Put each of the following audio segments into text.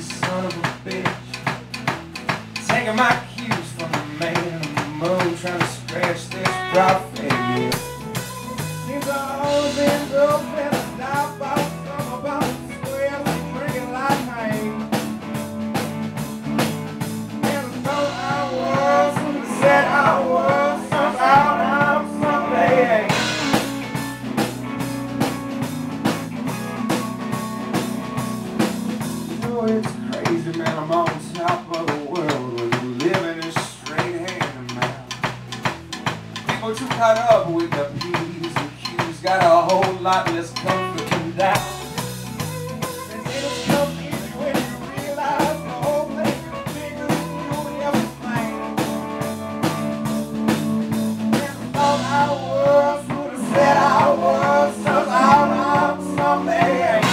son of a bitch. Taking my cues from the man on the moon, trying to scratch this profit. Yeah. Seems I always end up in a dive box, I'm about to swell and bring it like rain. And I thought I was, who said I was, somehow I'm someday ain't. It's crazy, man, I'm on top of the world when you live in this straight hand of mouth. People too caught up with the P's and Q's, got a whole lot less comfort than doubt. And it'll come easy when you realize the whole thing is bigger than you ever planned. And I thought I was, would have said I was, somehow I'm someday ain't.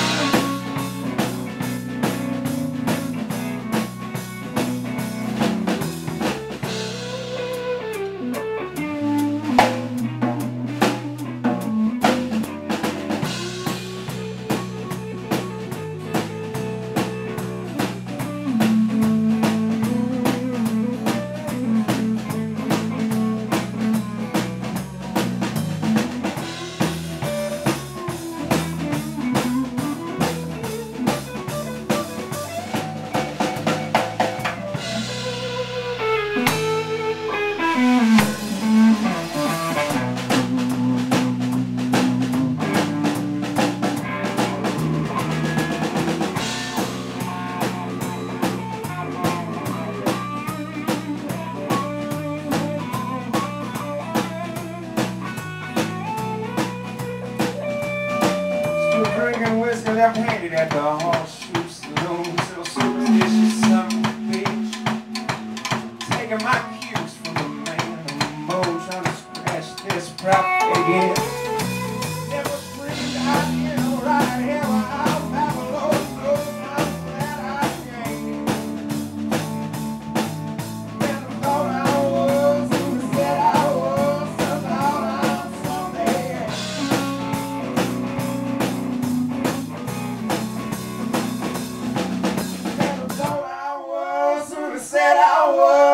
Drinking whiskey left-handed at the Horseshoe Saloon. So superstitious son of a bitch. Taking my cues from the man on the moon, trying to scratch this profit again. Never breathed out here, right here where I'm Babylon, so I'm glad I came. And I thought I was, who said I was, somehow I'm someday ain't. Said I was.